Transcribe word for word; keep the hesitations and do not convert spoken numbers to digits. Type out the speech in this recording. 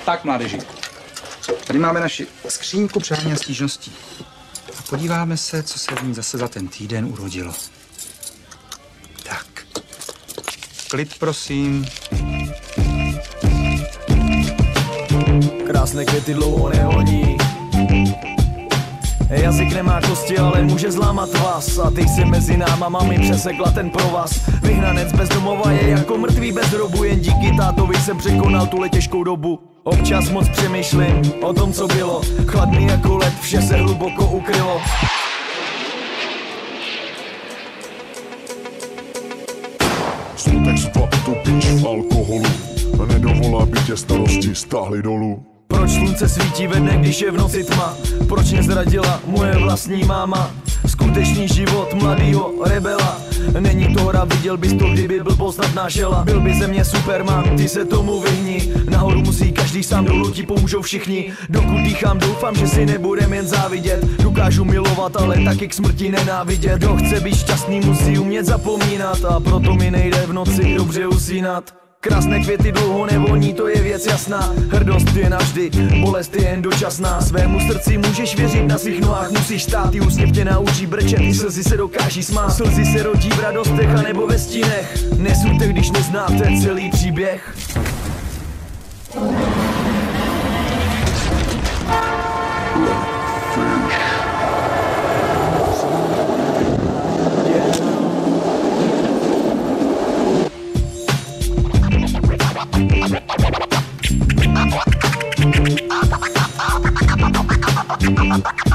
Tak, mládeži. Tady máme naši skříňku přání a stížností. A podíváme se, co se v ní zase za ten týden urodilo. Tak. Klid, prosím. Krásné květy dlouho nehodí. Jazyk nemá kosti, ale může zlámat vás. A ty si mezi náma mami přesekla ten provaz. Vyhnanec bez domova je jako mrtvý bez hrobu. Jen díky tátovi jsem překonal tuhle těžkou dobu. Občas moc přemýšlím o tom, co bylo. Chladný jako led, vše se hluboko ukrylo. Smutek svatý topíš v alkoholu a nedovolá, aby tě starosti stáhly dolů. Proč slunce svítí ve dne, když je v noci tma? Proč mě zradila moje vlastní máma? Skutečný život mladýho rebela. Není to hra, viděl bys to, kdyby blbost nadnášela. Byl by ze mě Superman, ty se tomu vyhni. Nahoru musí každý sám, dolů ti pomůžou všichni. Dokud dýchám, doufám, že si nebudem jen závidět. Dokážu milovat, ale taky k smrti nenávidět. Kdo chce být šťastný, musí umět zapomínat. A proto mi nejde v noci dobře usínat. Krásné květy dlouho nevoní, to je věc jasná. Hrdost je navždy, bolest je jen dočasná. Svému srdci můžeš věřit, na svých nohách musíš stát. I úsměv tě naučí brečet, i slzy se dokáží smát. Slzy se rodí v radostech a nebo ve stínech. Nesuďte, když neznáte celý příběh. We'll be right back.